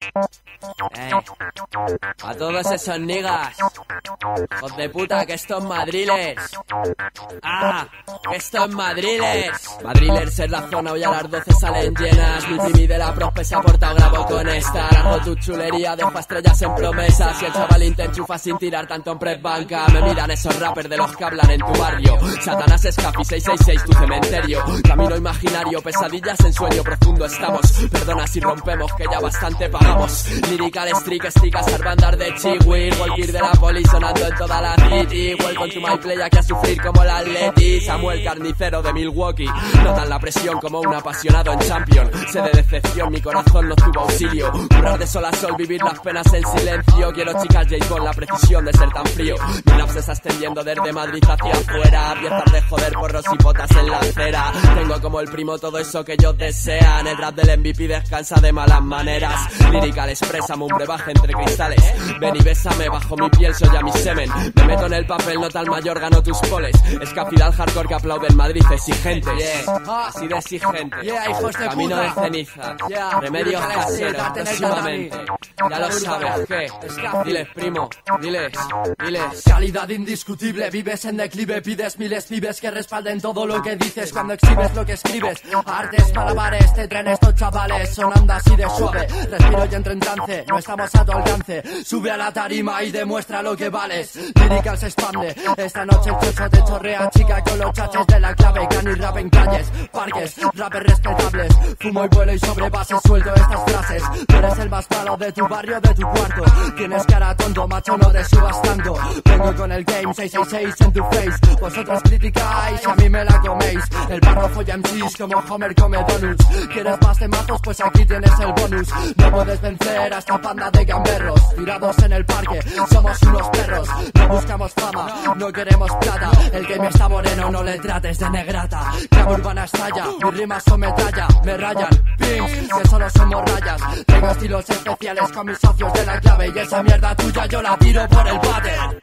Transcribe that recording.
A todos esos niggas, hijos de puta, que esto es Madriles. Que esto es Madriles. Madriles es la zona, hoy a las 12 salen llenas. Mi primi de la prospe se ha portado, grabo con esta. Largo tu chulería, dejo a estrellas en promesas. Y el chavalín te enchufa sin tirar tanto en press banca. Me miran esos rappers de los que hablan en tu barrio. Satanás Escapi, 666, tu cementerio. Camino imaginario, pesadillas en sueño profundo estamos. Perdona si rompemos, que ya bastante pagamos. Lyrical streak, stickas, arbandar de chiwi. Walkir de la poli sonando en toda la city. Welcome to my play, aquí a sufrir como el Atleti. Samuel Carnicero de Milwaukee. Notan la presión como un apasionado en Champion. Sé de decepción, mi corazón no tuvo auxilio. Currar de sol a sol, vivir las penas en silencio. Quiero chicas J con la precisión de ser tan frío. Mi rap se está extendiendo desde Madrid hacia afuera. Piezas de joder porros y potas en la acera. Tengo como el primo todo eso que ellos desean. El rap del MVP descansa de malas maneras. Lyrical exprésame un brebaje entre cristales. Ven y bésame, bajo mi piel soy ya mi semen. Me meto en el papel, nota al mayor, gano tus poles. Escafidal hardcore que aplaude en Madrid, exigente. Así de exigente. Camino de ceniza. Remedios caseros, próximamente. Ya lo sabes, ¿qué? Diles, primo, diles. Calidad indiscutible, vives en declive. Pides miles pibes que respalden todo lo que dices. Cuando exhibes lo que escribes, artes, malabares, te traen estos chavales. Sonando así de suave, respiro y entro en trance. No estamos a tu alcance, sube a la tarima y demuestra lo que vales. Lyrical se expande, esta noche el chocho te chorrea. Chica con los chaches de la clave, can y rap en calles, parques, rappers respetables. Fumo y vuelo y sobre base suelto estas frases. Tú eres el más malo de tu barrio, de tu cuarto. Tienes cara tonto, macho, no te subas tanto. Vengo con el game 666 en tu face. Vosotros criticáis y a mí me la coméis. El barro folla MCs como Homer come donuts. ¿Quieres más temazos? Pues aquí tienes el bonus. No puedes vencer a esta panda de gamberros tirados en el parque, somos unos perros. No buscamos fama, no queremos plata. El game está moreno, no le trates de negrata. Clavo urbana estalla, mis rimas son metralla. Me rayan, pings, que solo somos rayas. Tengo estilos especiales con mis socios de la clave. Y esa mierda tuya yo la tiro por el váter.